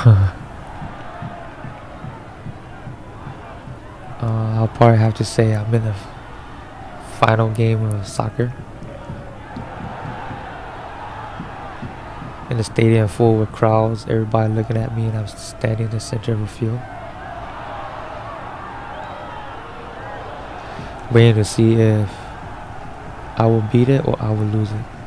I'll probably have to say I'm in the final game of soccer. In the stadium full with crowds, everybody looking at me, and I'm standing in the center of the field, waiting to see if I will beat it or I will lose it.